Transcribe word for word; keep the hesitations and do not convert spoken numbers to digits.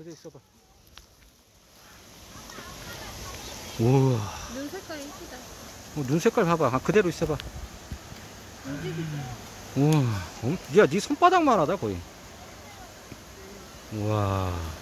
그대로 있어봐. 우와. 눈 색깔 이쁘다. 어, 눈 색깔 봐봐. 아, 그대로 있어봐. 움직이지. 우와. 어, 야, 네 손바닥만 하다, 거의. 우와.